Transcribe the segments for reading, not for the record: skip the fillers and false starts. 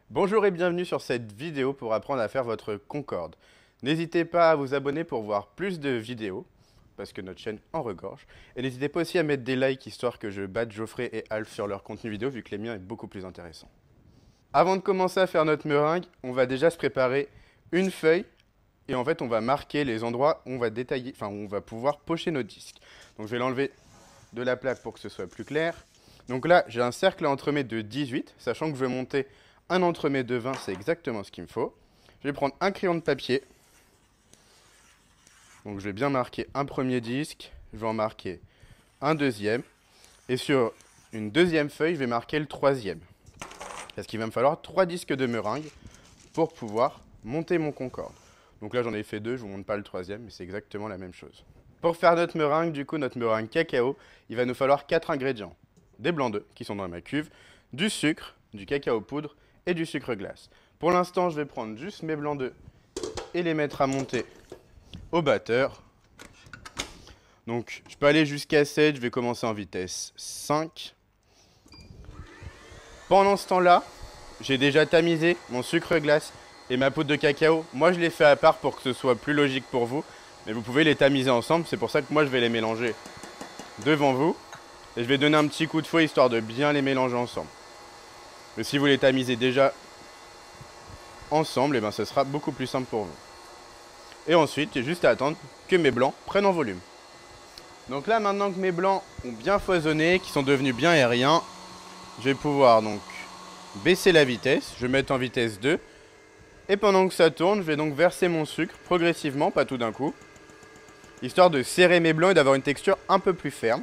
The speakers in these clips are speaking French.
Bonjour et bienvenue sur cette vidéo pour apprendre à faire votre concorde. N'hésitez pas à vous abonner pour voir plus de vidéos, parce que notre chaîne en regorge. Et n'hésitez pas aussi à mettre des likes, histoire que je batte Geoffrey et Alf sur leur contenu vidéo, vu que les miens est beaucoup plus intéressant. Avant de commencer à faire notre meringue, on va déjà se préparer une feuille, et en fait on va marquer les endroits où on va détailler, où on va pouvoir pocher nos disques. Donc je vais l'enlever de la plaque pour que ce soit plus clair. Donc là, j'ai un cercle à entremets de 18, sachant que je vais monter un entremets de 20, c'est exactement ce qu'il me faut. Je vais prendre un crayon de papier. Donc je vais bien marquer un premier disque, je vais en marquer un deuxième. Et sur une deuxième feuille, je vais marquer le troisième. Parce qu'il va me falloir 3 disques de meringue pour pouvoir monter mon concorde. Donc là j'en ai fait 2, je ne vous montre pas le troisième, mais c'est exactement la même chose. Pour faire notre meringue, notre meringue cacao, il va nous falloir 4 ingrédients. Des blancs d'œufs qui sont dans ma cuve, du sucre, du cacao poudre et du sucre glace. Pour l'instant, je vais prendre juste mes blancs d'œufs et les mettre à monter au batteur. Donc je peux aller jusqu'à 7, je vais commencer en vitesse 5. Pendant ce temps-là, j'ai déjà tamisé mon sucre glace et ma poudre de cacao. Moi, je les fais à part pour que ce soit plus logique pour vous. Mais vous pouvez les tamiser ensemble, c'est pour ça que moi, je vais les mélanger devant vous. Et je vais donner un petit coup de fouet histoire de bien les mélanger ensemble. Mais si vous les tamisez déjà ensemble, et ben, ce sera beaucoup plus simple pour vous. Et ensuite, j'ai juste à attendre que mes blancs prennent en volume. Donc là, maintenant que mes blancs ont bien foisonné, qui sont devenus bien aériens, je vais pouvoir donc baisser la vitesse. Je vais mettre en vitesse 2. Et pendant que ça tourne, je vais donc verser mon sucre progressivement, pas tout d'un coup, histoire de serrer mes blancs et d'avoir une texture un peu plus ferme.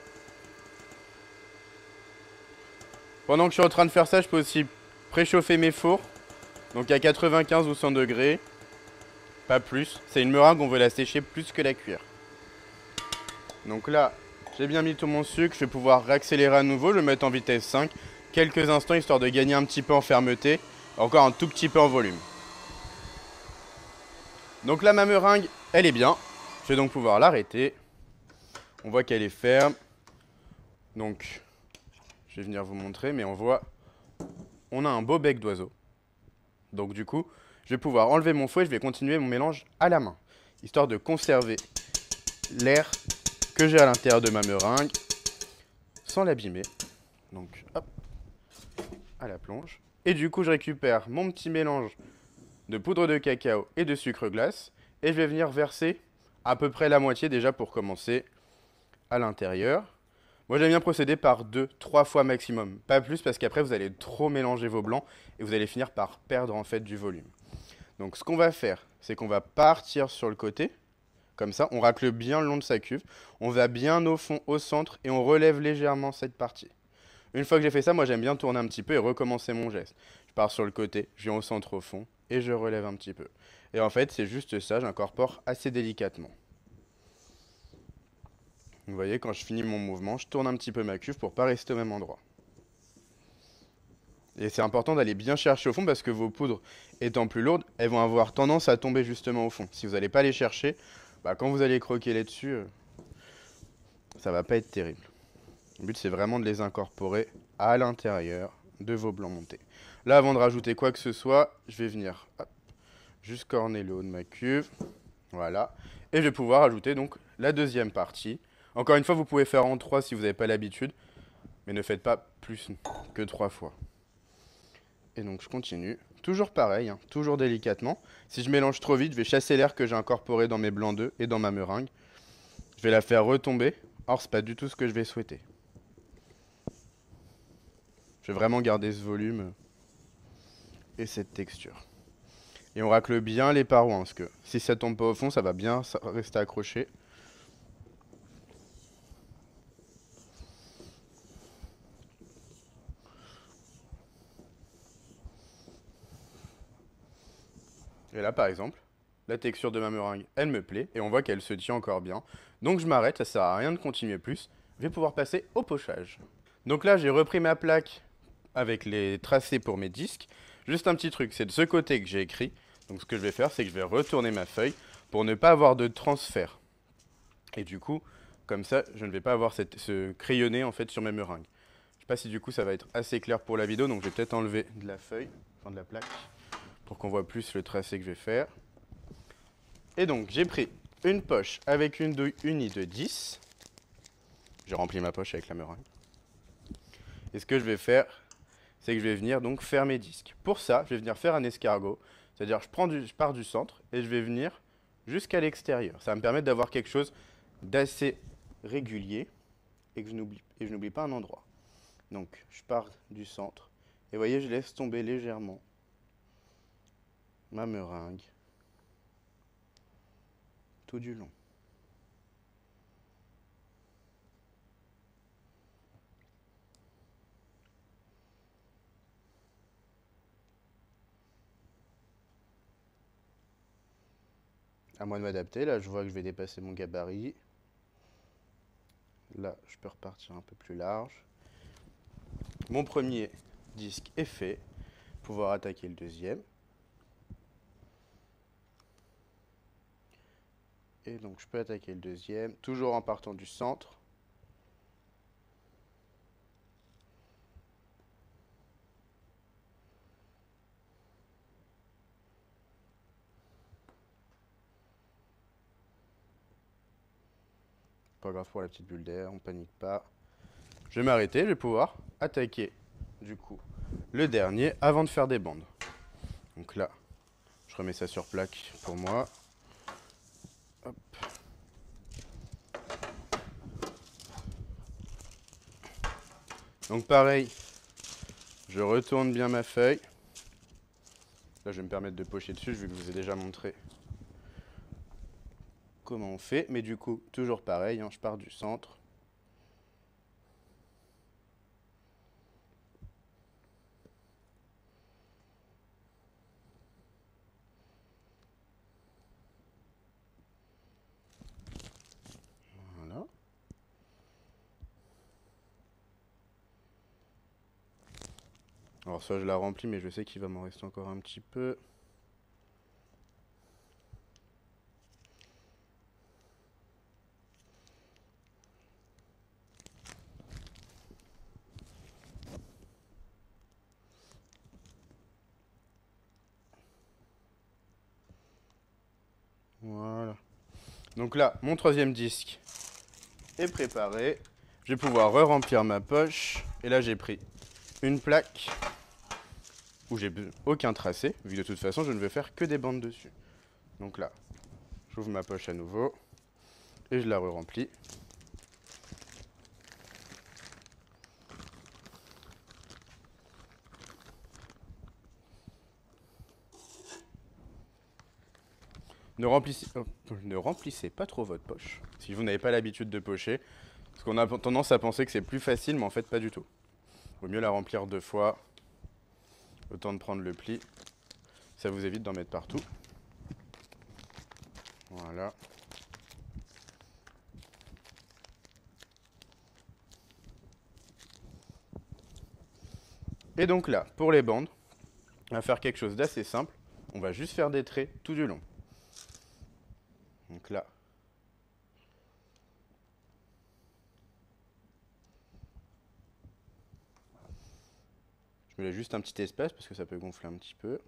Pendant que je suis en train de faire ça, je peux aussi préchauffer mes fours, donc à 95 ou 100 degrés, pas plus. C'est une meringue, on veut la sécher plus que la cuire. Donc là, j'ai bien mis tout mon sucre, je vais pouvoir réaccélérer à nouveau, je vais mettre en vitesse 5, quelques instants histoire de gagner un petit peu en fermeté, encore un tout petit peu en volume. Donc là, ma meringue, elle est bien, je vais donc pouvoir l'arrêter. On voit qu'elle est ferme, donc je vais venir vous montrer, mais on a un beau bec d'oiseau. Donc du coup, je vais pouvoir enlever mon fouet, je vais continuer mon mélange à la main, histoire de conserver l'air que j'ai à l'intérieur de ma meringue, sans l'abîmer. Donc hop, à la plonge. Et du coup, je récupère mon petit mélange de poudre de cacao et de sucre glace, et je vais venir verser à peu près la moitié déjà pour commencer à l'intérieur. Moi, j'aime bien procéder par 2-3 fois maximum, pas plus parce qu'après vous allez trop mélanger vos blancs et vous allez finir par perdre en fait du volume. Donc ce qu'on va faire, c'est qu'on va partir sur le côté, comme ça, on racle bien le long de sa cuve, on va bien au fond, au centre et on relève légèrement cette partie. Une fois que j'ai fait ça, moi j'aime bien tourner un petit peu et recommencer mon geste. Je pars sur le côté, je viens au centre, au fond et je relève un petit peu. Et en fait, c'est juste ça, j'incorpore assez délicatement. Vous voyez, quand je finis mon mouvement, je tourne un petit peu ma cuve pour ne pas rester au même endroit. Et c'est important d'aller bien chercher au fond parce que vos poudres étant plus lourdes, elles vont avoir tendance à tomber justement au fond. Si vous n'allez pas les chercher, quand vous allez croquer là-dessus, ça va pas être terrible. Le but c'est vraiment de les incorporer à l'intérieur de vos blancs montés. Là, avant de rajouter quoi que ce soit, je vais venir juste corner le haut de ma cuve. Voilà. Et je vais pouvoir ajouter donc la deuxième partie. Encore une fois, vous pouvez faire en 3 si vous n'avez pas l'habitude, mais ne faites pas plus que 3 fois. Et donc je continue, toujours pareil, hein, toujours délicatement. Si je mélange trop vite, je vais chasser l'air que j'ai incorporé dans mes blancs d'œufs et dans ma meringue. Je vais la faire retomber, or c'est pas du tout ce que je vais souhaiter. Je vais vraiment garder ce volume et cette texture. Et on racle bien les parois, hein, parce que si ça tombe pas au fond, ça va bien rester accroché. Et là, par exemple, la texture de ma meringue, elle me plaît, et on voit qu'elle se tient encore bien. Donc je m'arrête, ça sert à rien de continuer plus. Je vais pouvoir passer au pochage. Donc là, j'ai repris ma plaque avec les tracés pour mes disques. Juste un petit truc, c'est de ce côté que j'ai écrit. Donc ce que je vais faire, c'est que je vais retourner ma feuille pour ne pas avoir de transfert. Et du coup, comme ça, je ne vais pas avoir ce crayonné en fait sur mes meringues. Je ne sais pas si du coup ça va être assez clair pour la vidéo, donc je vais peut-être enlever de la feuille. enfin de la plaque, pour qu'on voit plus le tracé que je vais faire. Et donc j'ai pris une poche avec une unie de 10. J'ai rempli ma poche avec la meringue. Et ce que je vais faire, c'est que je vais venir donc faire mes disques. Pour ça, je vais venir faire un escargot. C'est-à-dire je pars du centre et je vais venir jusqu'à l'extérieur. Ça va me permettre d'avoir quelque chose d'assez régulier et que je n'oublie pas un endroit. Donc je pars du centre et vous voyez, je laisse tomber légèrement ma meringue tout du long. À moi de m'adapter, là je vois que je vais dépasser mon gabarit. Là je peux repartir un peu plus large. Mon premier disque est fait, pouvoir attaquer le deuxième. Et donc je peux attaquer le deuxième, toujours en partant du centre. Pas grave pour la petite bulle d'air, on panique pas. Je vais m'arrêter, je vais pouvoir attaquer du coup le dernier avant de faire des bandes. Donc là, je remets ça sur plaque pour moi. Hop. Donc pareil, je retourne bien ma feuille. Là, je vais me permettre de pocher dessus, vu que je vous ai déjà montré comment on fait. Mais du coup, toujours pareil, hein, je pars du centre. Voilà. Alors ça, je la remplis, mais je sais qu'il va m'en rester encore un petit peu. Voilà. Donc là, mon troisième disque est préparé. Je vais pouvoir re-remplir ma poche. Et là, j'ai pris une plaque où j'ai aucun tracé, vu que de toute façon, je ne vais faire que des bandes dessus. Donc là, j'ouvre ma poche à nouveau et je la re-remplis. Ne remplissez pas trop votre poche si vous n'avez pas l'habitude de pocher. Parce qu'on a tendance à penser que c'est plus facile, mais en fait pas du tout. Il vaut mieux la remplir 2 fois, autant de prendre le pli. Ça vous évite d'en mettre partout. Voilà. Et donc là, pour les bandes, on va faire quelque chose d'assez simple. On va juste faire des traits tout du long. Donc là, je me laisse juste un petit espace parce que ça peut gonfler un petit peu.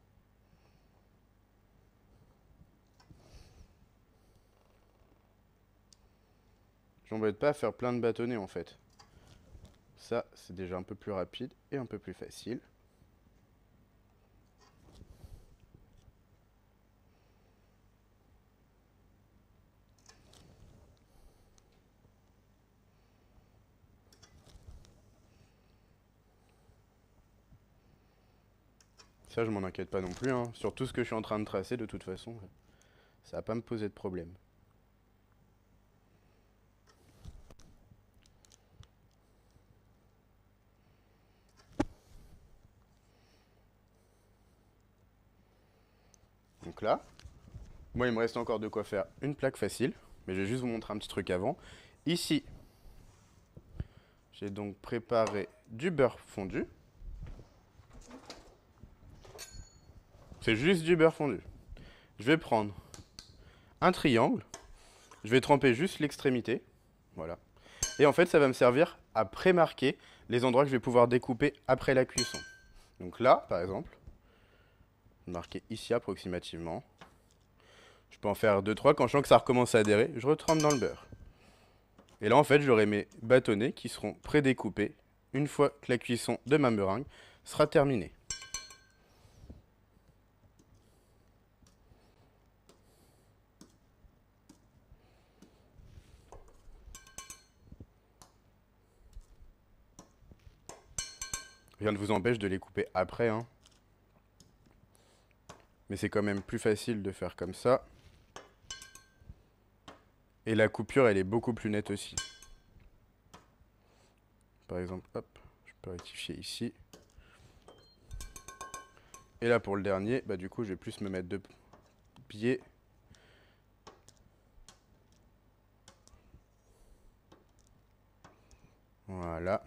Je m'embête pas à faire plein de bâtonnets en fait. Ça, c'est déjà un peu plus rapide et un peu plus facile. Ça, je m'en inquiète pas non plus, hein. Sur tout ce que je suis en train de tracer, de toute façon, ça va pas me poser de problème. Donc là, moi, il me reste encore de quoi faire une plaque facile, mais je vais juste vous montrer un petit truc avant. Ici, j'ai donc préparé du beurre fondu. C'est juste du beurre fondu. Je vais prendre un triangle. Je vais tremper juste l'extrémité. Voilà. Et en fait, ça va me servir à pré-marquer les endroits que je vais pouvoir découper après la cuisson. Donc là, par exemple, marqué ici approximativement. Je peux en faire 2-3. Quand je sens que ça recommence à adhérer, je retrempe dans le beurre. Et là, en fait, j'aurai mes bâtonnets qui seront prédécoupés une fois que la cuisson de ma meringue sera terminée. Rien ne vous empêche de les couper après, hein. Mais c'est quand même plus facile de faire comme ça. Et la coupure, elle est beaucoup plus nette aussi. Par exemple, hop, je peux rectifier ici. Et là, pour le dernier, bah du coup, je vais plus me mettre de pied. Voilà.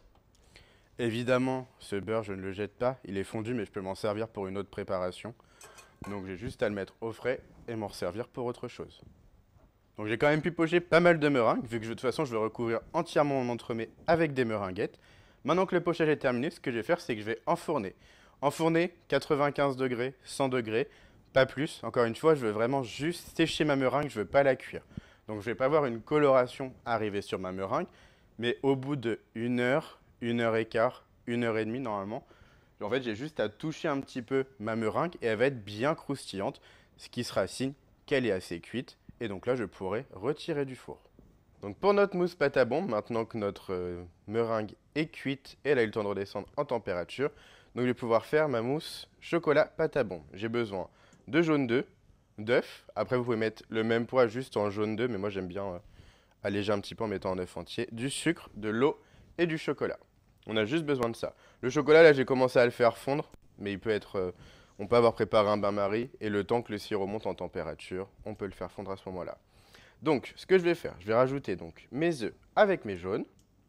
Évidemment, ce beurre, je ne le jette pas. Il est fondu, mais je peux m'en servir pour une autre préparation. Donc j'ai juste à le mettre au frais et m'en servir pour autre chose. Donc j'ai quand même pu pocher pas mal de meringues, vu que de toute façon je vais recouvrir entièrement mon entremets avec des meringuettes. Maintenant que le pochage est terminé, ce que je vais faire, c'est que je vais enfourner. Enfourner 95 degrés, 100 degrés, pas plus. Encore une fois, je veux vraiment juste sécher ma meringue, je ne veux pas la cuire. Donc je ne vais pas avoir une coloration arriver sur ma meringue, mais au bout de 1 heure, 1 heure et quart, 1 heure et demie normalement, en fait j'ai juste à toucher un petit peu ma meringue et elle va être bien croustillante, ce qui sera signe qu'elle est assez cuite. Et donc là, je pourrai retirer du four. Donc pour notre mousse pâte à bombe, maintenant que notre meringue est cuite et elle a eu le temps de redescendre en température, donc je vais pouvoir faire ma mousse chocolat pâte à bombe. J'ai besoin de jaune d'œuf, d'œuf. Après, vous pouvez mettre le même poids juste en jaune d'œuf, mais moi j'aime bien alléger un petit peu en mettant un œuf entier, du sucre, de l'eau et du chocolat. On a juste besoin de ça. Le chocolat, là, j'ai commencé à le faire fondre, mais il peut être... on peut avoir préparé un bain-marie et le temps que le sirop monte en température, on peut le faire fondre à ce moment-là. Donc, ce que je vais faire, je vais rajouter donc mes œufs avec mes jaunes.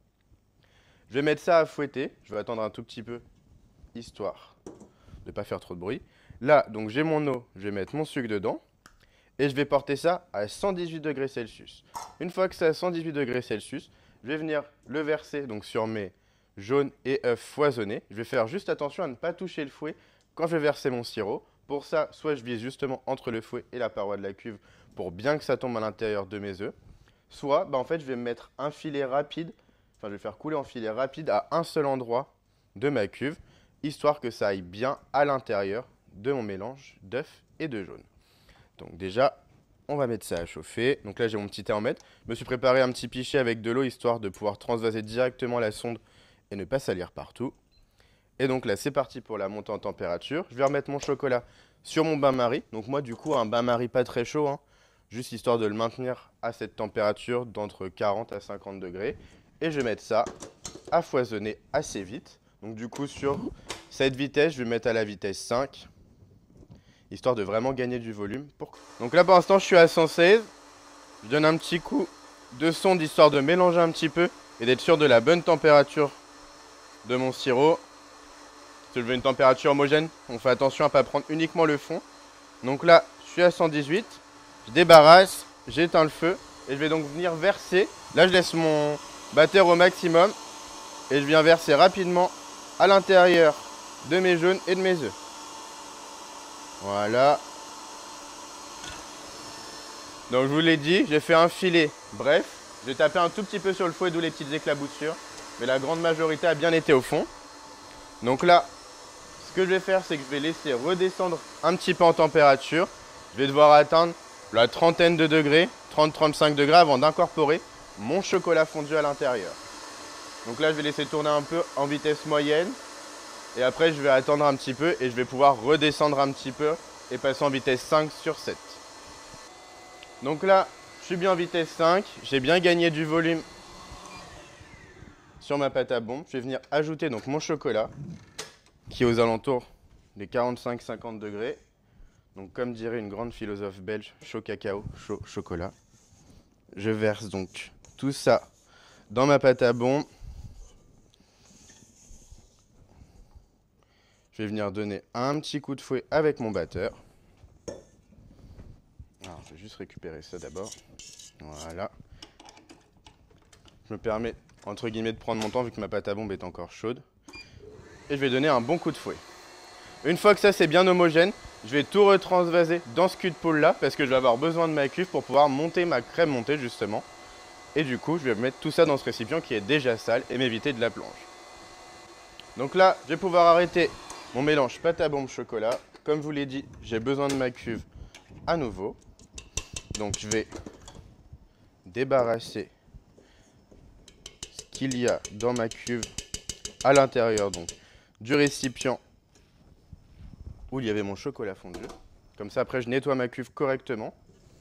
Je vais mettre ça à fouetter. Je vais attendre un tout petit peu, histoire de ne pas faire trop de bruit. Là, donc j'ai mon eau, je vais mettre mon sucre dedans. Et je vais porter ça à 118 degrés Celsius. Une fois que c'est à 118 degrés Celsius, je vais venir le verser donc sur mes jaunes et œufs foisonnés. Je vais faire juste attention à ne pas toucher le fouet quand je vais verser mon sirop. Pour ça, soit je vise justement entre le fouet et la paroi de la cuve pour bien que ça tombe à l'intérieur de mes œufs. Soit, en fait, je vais me mettre un filet rapide, enfin je vais faire couler en filet rapide à un seul endroit de ma cuve, histoire que ça aille bien à l'intérieur de mon mélange d'œufs et de jaune. Donc déjà, on va mettre ça à chauffer. Donc là, j'ai mon petit thermomètre. Je me suis préparé un petit pichet avec de l'eau, histoire de pouvoir transvaser directement la sonde et ne pas salir partout. Et donc là, c'est parti pour la montée en température. Je vais remettre mon chocolat sur mon bain-marie. Donc moi, du coup, un bain-marie pas très chaud, hein, juste histoire de le maintenir à cette température d'entre 40 à 50 degrés. Et je vais mettre ça à foisonner assez vite. Donc du coup, sur cette vitesse, je vais mettre à la vitesse 5, histoire de vraiment gagner du volume. Donc là, pour l'instant, je suis à 116. Je donne un petit coup de sonde, histoire de mélanger un petit peu et d'être sûr de la bonne température de mon sirop. Si je veux une température homogène, on fait attention à ne pas prendre uniquement le fond. Donc là, je suis à 118, je débarrasse, j'éteins le feu et je vais donc venir verser. Là, je laisse mon batteur au maximum et je viens verser rapidement à l'intérieur de mes jaunes et de mes œufs. Voilà. Donc je vous l'ai dit, j'ai fait un filet bref. J'ai tapé un tout petit peu sur le fouet, d'où les petites éclaboussures. Mais la grande majorité a bien été au fond. Donc là, ce que je vais faire, c'est que je vais laisser redescendre un petit peu en température. Je vais devoir atteindre la trentaine de degrés, 30-35 degrés avant d'incorporer mon chocolat fondu à l'intérieur. Donc là, je vais laisser tourner un peu en vitesse moyenne. Et après, je vais attendre un petit peu et je vais pouvoir redescendre un petit peu et passer en vitesse 5 sur 7. Donc là, je suis bien en vitesse 5. J'ai bien gagné du volume sur ma pâte à bombe. Je vais venir ajouter donc mon chocolat, qui est aux alentours des 45-50 degrés. Donc comme dirait une grande philosophe belge, chaud cacao, chaud chocolat. Je verse donc tout ça dans ma pâte à bombe. Je vais venir donner un petit coup de fouet avec mon batteur. Alors, je vais juste récupérer ça d'abord. Voilà. Je me permets, entre guillemets, de prendre mon temps vu que ma pâte à bombe est encore chaude. Et je vais donner un bon coup de fouet. Une fois que ça c'est bien homogène, je vais tout retransvaser dans ce cul de poule là parce que je vais avoir besoin de ma cuve pour pouvoir monter ma crème montée justement. Et du coup, je vais mettre tout ça dans ce récipient qui est déjà sale et m'éviter de la plonge. Donc là, je vais pouvoir arrêter mon mélange pâte à bombe chocolat. Comme je vous l'ai dit, j'ai besoin de ma cuve à nouveau. Donc je vais débarrasser ce qu'il y a dans ma cuve à l'intérieur donc du récipient où il y avait mon chocolat fondu. Comme ça, après, je nettoie ma cuve correctement.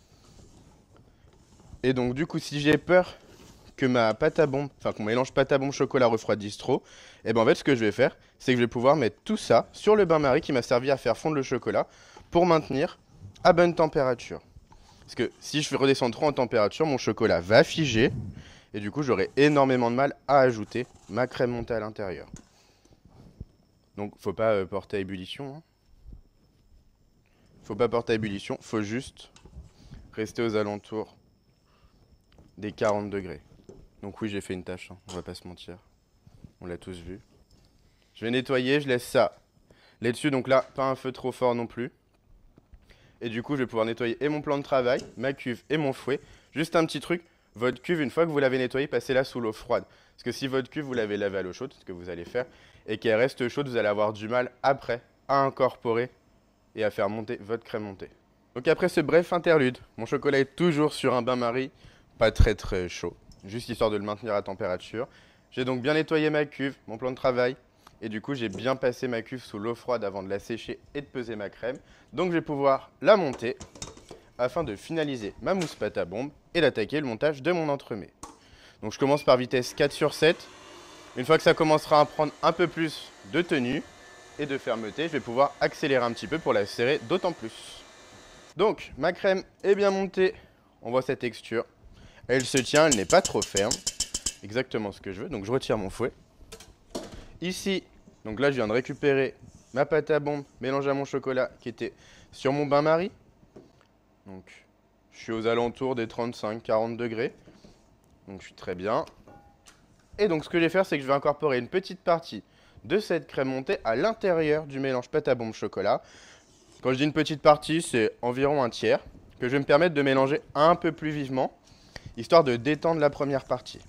Et donc, du coup, si j'ai peur que ma pâte à bombe, enfin qu'on mélange pâte à bombe chocolat refroidisse trop, et ben en fait, ce que je vais faire, c'est que je vais pouvoir mettre tout ça sur le bain-marie qui m'a servi à faire fondre le chocolat pour maintenir à bonne température. Parce que si je redescends trop en température, mon chocolat va figer et du coup, j'aurai énormément de mal à ajouter ma crème montée à l'intérieur. Donc, faut pas porter à ébullition. Hein. Faut pas porter à ébullition, faut juste rester aux alentours des 40 degrés. Donc oui, j'ai fait une tâche, hein, on va pas se mentir. On l'a tous vu. Je vais nettoyer, je laisse ça là-dessus, donc là, pas un feu trop fort non plus. Et du coup, je vais pouvoir nettoyer et mon plan de travail, ma cuve et mon fouet. Juste un petit truc, votre cuve, une fois que vous l'avez nettoyée, passez-la sous l'eau froide. Parce que si votre cuve, vous l'avez lavée à l'eau chaude, ce que vous allez faire, et qu'elle reste chaude, vous allez avoir du mal après à incorporer et à faire monter votre crème montée. Donc après ce bref interlude, mon chocolat est toujours sur un bain-marie, pas très chaud, juste histoire de le maintenir à température. J'ai donc bien nettoyé ma cuve, mon plan de travail, et du coup j'ai bien passé ma cuve sous l'eau froide avant de la sécher et de peser ma crème. Donc je vais pouvoir la monter afin de finaliser ma mousse pâte à bombe et d'attaquer le montage de mon entremets. Donc je commence par vitesse 4/7. Une fois que ça commencera à prendre un peu plus de tenue et de fermeté, je vais pouvoir accélérer un petit peu pour la serrer d'autant plus. Donc, ma crème est bien montée. On voit cette texture. Elle se tient, elle n'est pas trop ferme. Exactement ce que je veux. Donc, je retire mon fouet. Ici, donc là, je viens de récupérer ma pâte à bombe mélangée à mon chocolat qui était sur mon bain-marie. Donc, je suis aux alentours des 35-40 degrés. Donc, je suis très bien. Et donc, ce que je vais faire, c'est que je vais incorporer une petite partie de cette crème montée à l'intérieur du mélange pâte à bombe chocolat. Quand je dis une petite partie, c'est environ un tiers, que je vais me permettre de mélanger un peu plus vivement, histoire de détendre la première partie.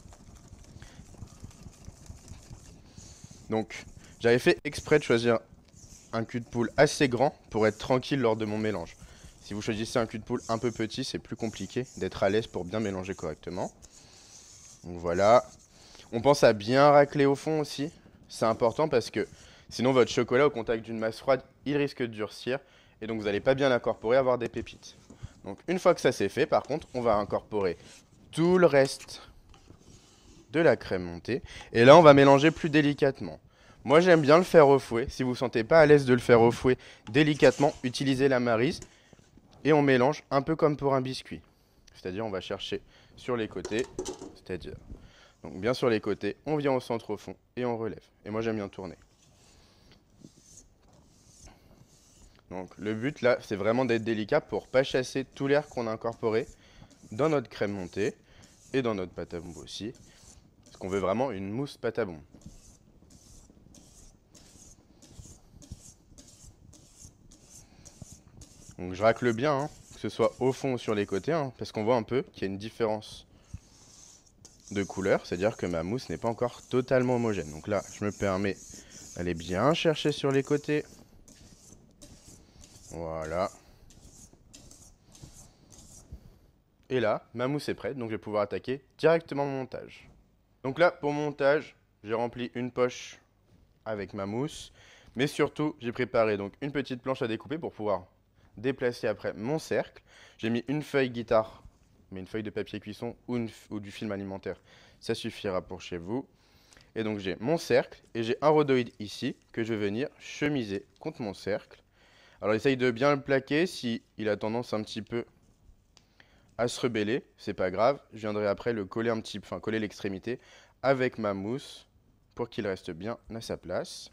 Donc, j'avais fait exprès de choisir un cul de poule assez grand pour être tranquille lors de mon mélange. Si vous choisissez un cul de poule un peu petit, c'est plus compliqué d'être à l'aise pour bien mélanger correctement. Donc voilà. On pense à bien racler au fond aussi. C'est important parce que sinon votre chocolat au contact d'une masse froide, il risque de durcir et donc vous n'allez pas bien l'incorporer, avoir des pépites. Donc une fois que ça c'est fait, par contre, on va incorporer tout le reste de la crème montée et là on va mélanger plus délicatement. Moi j'aime bien le faire au fouet. Si vous ne vous sentez pas à l'aise de le faire au fouet délicatement, utilisez la maryse et on mélange un peu comme pour un biscuit. C'est-à-dire on va chercher sur les côtés, c'est-à-dire donc bien sur les côtés, on vient au centre au fond et on relève. Et moi j'aime bien tourner. Donc le but là, c'est vraiment d'être délicat pour pas chasser tout l'air qu'on a incorporé dans notre crème montée et dans notre pâte à bombe aussi. Parce qu'on veut vraiment une mousse pâte à bombe. Donc je racle bien, hein, que ce soit au fond ou sur les côtés, hein, parce qu'on voit un peu qu'il y a une différence de couleur, c'est-à-dire que ma mousse n'est pas encore totalement homogène. Donc là, je me permets d'aller bien chercher sur les côtés. Voilà. Et là, ma mousse est prête, donc je vais pouvoir attaquer directement mon montage. Donc là, pour mon montage, j'ai rempli une poche avec ma mousse, mais surtout, j'ai préparé donc une petite planche à découper pour pouvoir déplacer après mon cercle. J'ai mis une feuille guitare, mais une feuille de papier cuisson ou du film alimentaire, ça suffira pour chez vous. Et donc j'ai mon cercle et j'ai un rhodoïde ici que je vais venir chemiser contre mon cercle. Alors essaye de bien le plaquer, si il a tendance un petit peu à se rebeller, c'est pas grave. Je viendrai après le coller coller l'extrémité avec ma mousse pour qu'il reste bien à sa place.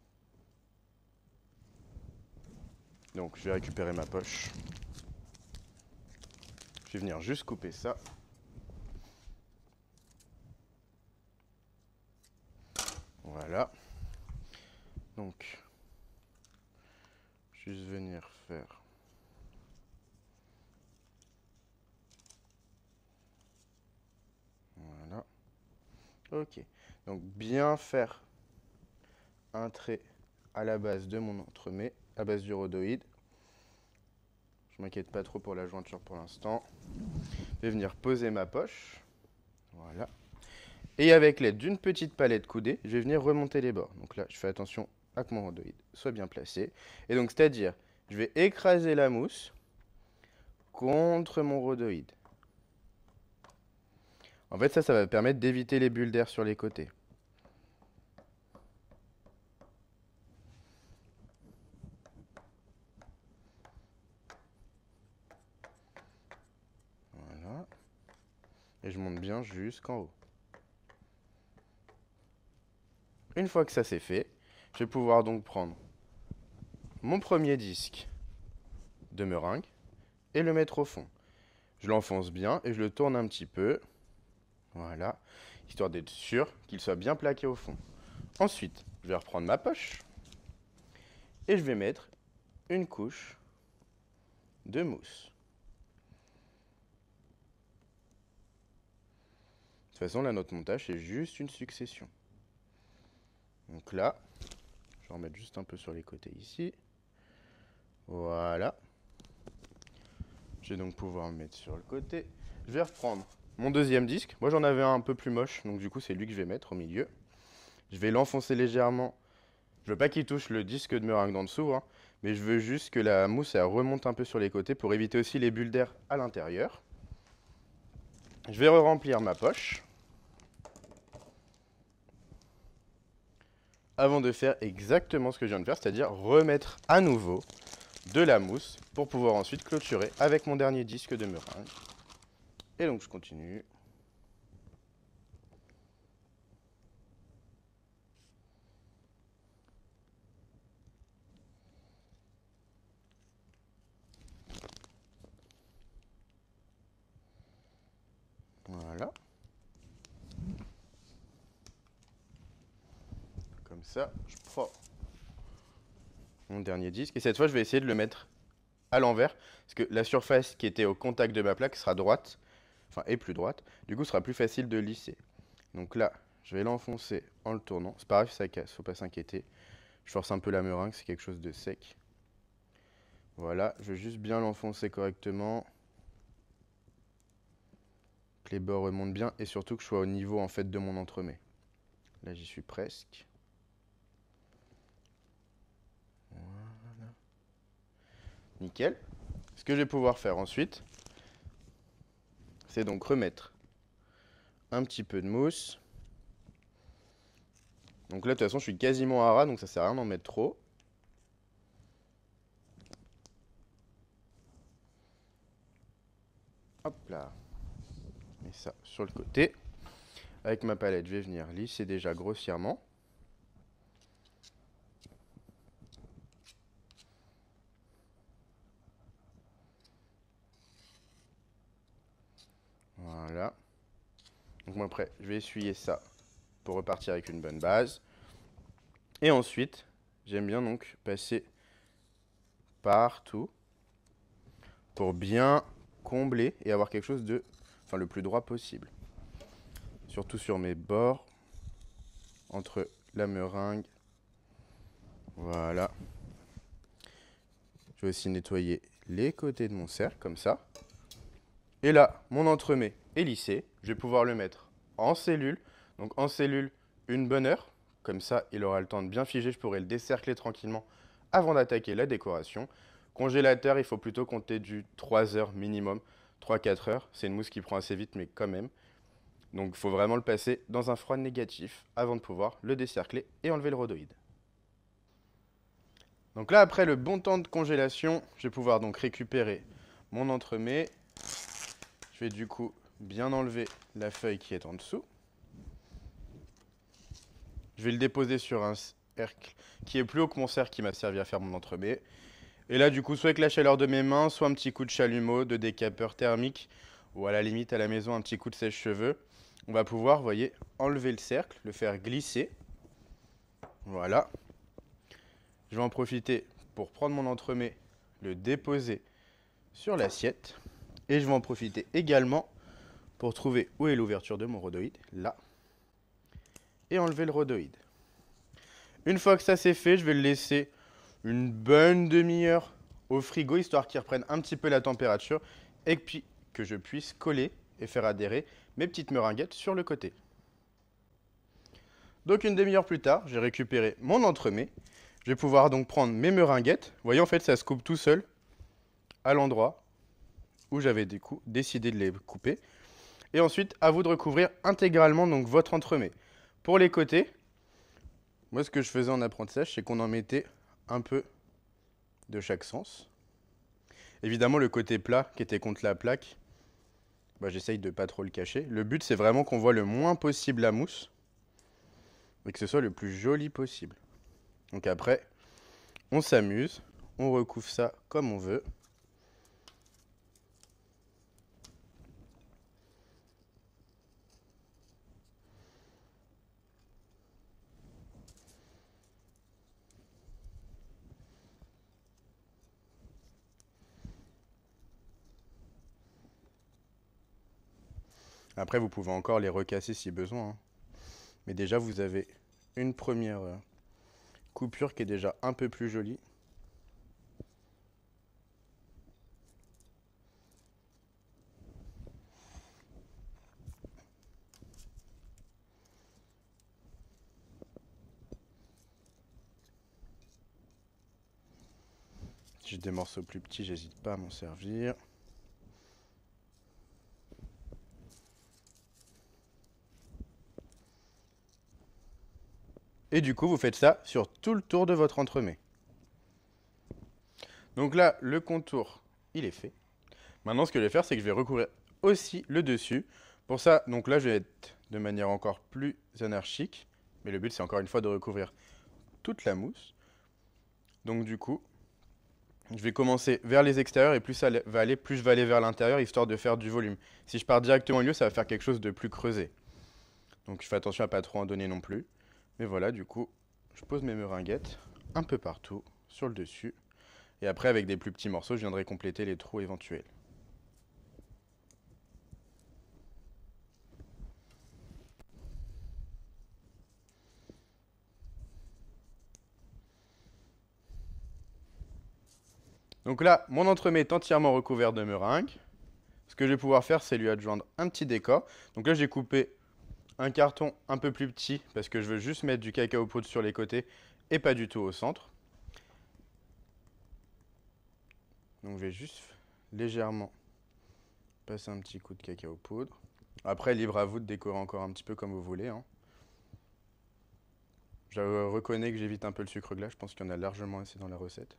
Donc je vais récupérer ma poche. Je vais venir juste couper ça. Voilà. Donc juste venir faire. Voilà. Ok. Donc bien faire un trait à la base de mon entremets, à base du rhodoïde. Je m'inquiète pas trop pour la jointure pour l'instant. Je vais venir poser ma poche. Voilà. Et avec l'aide d'une petite palette coudée, je vais venir remonter les bords. Donc là, je fais attention à que mon rhodoïde soit bien placé. Et donc, c'est-à-dire, je vais écraser la mousse contre mon rhodoïde. En fait, ça va permettre d'éviter les bulles d'air sur les côtés. Voilà. Et je monte bien jusqu'en haut. Une fois que ça c'est fait, je vais pouvoir donc prendre mon premier disque de meringue et le mettre au fond. Je l'enfonce bien et je le tourne un petit peu. Voilà, histoire d'être sûr qu'il soit bien plaqué au fond. Ensuite, je vais reprendre ma poche et je vais mettre une couche de mousse. De toute façon, là, notre montage, c'est juste une succession. Donc là, je vais en mettre juste un peu sur les côtés ici. Voilà. Je vais donc pouvoir me mettre sur le côté. Je vais reprendre mon deuxième disque. Moi, j'en avais un peu plus moche, donc du coup, c'est lui que je vais mettre au milieu. Je vais l'enfoncer légèrement. Je veux pas qu'il touche le disque de meringue d'en dessous, hein, mais je veux juste que la mousse elle remonte un peu sur les côtés pour éviter aussi les bulles d'air à l'intérieur. Je vais re-remplir ma poche avant de faire exactement ce que je viens de faire, c'est-à-dire remettre à nouveau de la mousse pour pouvoir ensuite clôturer avec mon dernier disque de meringue. Et donc je continue. Voilà. Comme ça, je prends mon dernier disque. Et cette fois, je vais essayer de le mettre à l'envers. Parce que la surface qui était au contact de ma plaque sera droite. Enfin, et plus droite. Du coup, ce sera plus facile de lisser. Donc là, je vais l'enfoncer en le tournant. C'est pas grave si ça casse, faut pas s'inquiéter. Je force un peu la meringue, c'est quelque chose de sec. Voilà, je vais juste bien l'enfoncer correctement. Que les bords remontent bien et surtout que je sois au niveau en fait de mon entremets. Là, j'y suis presque. Voilà. Nickel. Ce que je vais pouvoir faire ensuite, c'est donc remettre un petit peu de mousse. Donc là, de toute façon, je suis quasiment à ras, donc ça sert à rien d'en mettre trop. Hop là. Et ça sur le côté. Avec ma palette, je vais venir lisser déjà grossièrement. Voilà. Donc moi après, je vais essuyer ça pour repartir avec une bonne base. Et ensuite, j'aime bien donc passer partout pour bien combler et avoir quelque chose de, enfin, le plus droit possible. Surtout sur mes bords, entre la meringue. Voilà. Je vais aussi nettoyer les côtés de mon cercle, comme ça. Et là, mon entremets est lissé. Je vais pouvoir le mettre en cellule. Donc en cellule, une bonne heure. Comme ça, il aura le temps de bien figer. Je pourrai le décercler tranquillement avant d'attaquer la décoration. Congélateur, il faut plutôt compter du 3 heures minimum. 3-4 heures. C'est une mousse qui prend assez vite, mais quand même. Donc il faut vraiment le passer dans un froid négatif avant de pouvoir le décercler et enlever le rhodoïde. Donc là, après le bon temps de congélation, je vais pouvoir donc récupérer mon entremets. Je vais du coup bien enlever la feuille qui est en dessous. Je vais le déposer sur un cercle qui est plus haut que mon cercle qui m'a servi à faire mon entremets. Et là, du coup, soit avec la chaleur de mes mains, soit un petit coup de chalumeau, de décapeur thermique, ou à la limite, à la maison, un petit coup de sèche-cheveux. On va pouvoir, vous voyez, enlever le cercle, le faire glisser. Voilà. Je vais en profiter pour prendre mon entremets, le déposer sur l'assiette. Et je vais en profiter également pour trouver où est l'ouverture de mon rhodoïde, là. Et enlever le rhodoïde. Une fois que ça c'est fait, je vais le laisser une bonne demi-heure au frigo, histoire qu'il reprenne un petit peu la température et puis que je puisse coller et faire adhérer mes petites meringuettes sur le côté. Donc une demi-heure plus tard, j'ai récupéré mon entremets. Je vais pouvoir donc prendre mes meringuettes. Vous voyez, en fait, ça se coupe tout seul à l'endroit où j'avais décidé de les couper. Et ensuite, à vous de recouvrir intégralement donc votre entremets. Pour les côtés, moi ce que je faisais en apprentissage, c'est qu'on en mettait un peu de chaque sens. Évidemment, le côté plat qui était contre la plaque, j'essaye de ne pas trop le cacher. Le but, c'est vraiment qu'on voit le moins possible la mousse et que ce soit le plus joli possible. Donc après, on s'amuse, on recouvre ça comme on veut. Après, vous pouvez encore les recasser si besoin, hein. Mais déjà, vous avez une première coupure qui est déjà un peu plus jolie. Si j'ai des morceaux plus petits, j'hésite pas à m'en servir. Et du coup, vous faites ça sur tout le tour de votre entremets. Donc là, le contour, il est fait. Maintenant, ce que je vais faire, c'est que je vais recouvrir aussi le dessus. Pour ça, donc là, je vais être de manière encore plus anarchique. Mais le but, c'est encore une fois de recouvrir toute la mousse. Donc du coup, je vais commencer vers les extérieurs et plus ça va aller, plus je vais aller vers l'intérieur, histoire de faire du volume. Si je pars directement au milieu, ça va faire quelque chose de plus creusé. Donc je fais attention à pas trop en donner non plus. Mais voilà, du coup, je pose mes meringuettes un peu partout sur le dessus. Et après, avec des plus petits morceaux, je viendrai compléter les trous éventuels. Donc là, mon entremets est entièrement recouvert de meringue. Ce que je vais pouvoir faire, c'est lui adjoindre un petit décor. Donc là, j'ai coupé un carton un peu plus petit parce que je veux juste mettre du cacao poudre sur les côtés et pas du tout au centre. Donc je vais juste légèrement passer un petit coup de cacao poudre. Après, libre à vous de décorer encore un petit peu comme vous voulez, hein. Je reconnais que j'évite un peu le sucre glace, je pense qu'il y en a largement assez dans la recette.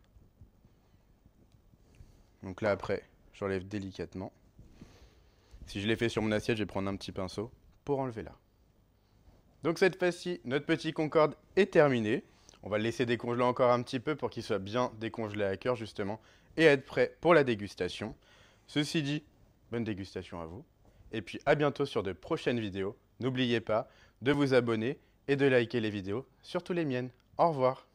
Donc là après, j'enlève délicatement. Si je l'ai fait sur mon assiette, je vais prendre un petit pinceau pour enlever là. Donc cette fois-ci, notre petit Concorde est terminé. On va le laisser décongeler encore un petit peu pour qu'il soit bien décongelé à cœur justement et être prêt pour la dégustation. Ceci dit, bonne dégustation à vous. Et puis à bientôt sur de prochaines vidéos. N'oubliez pas de vous abonner et de liker les vidéos, surtout les miennes. Au revoir.